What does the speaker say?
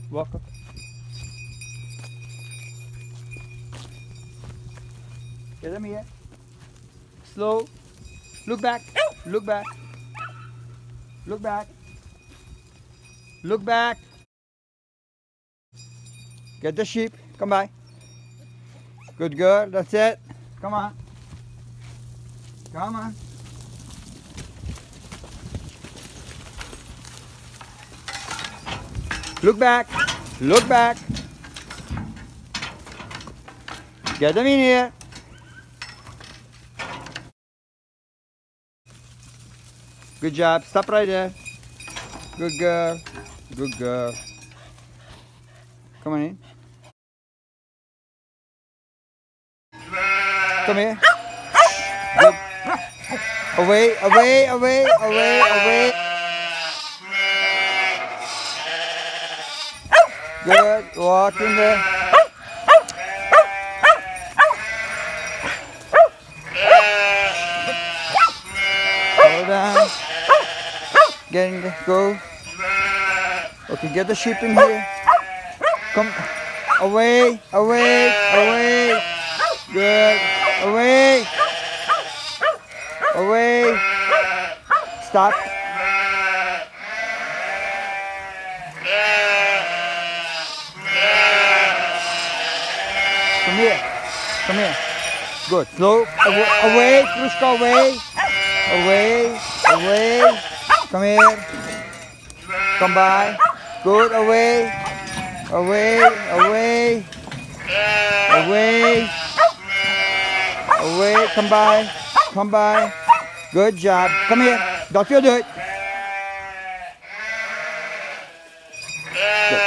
Walk up. Get him here. Slow. Look back. Look back. Look back. Look back. Get the sheep. Come by. Good girl. That's it. Come on. Come on. Look back. Look back. Get them in here. Good job. Stop right there. Good girl. Good girl. Come on in. Come here. Good. Away, away, away, away, away. Good. Walk in there. Hold down. Get in there. Go. Okay, get the sheep in here. Come. Away, away, away. Good. Away. Away. Stop. Come here. Come here. Good. Slow. Away. Fruska, away. Away. Away. Come here. Come by. Good. Away. Away. Away. Away. Away. Come by. Come by. Good job. Come here. Don't feel do it. Good.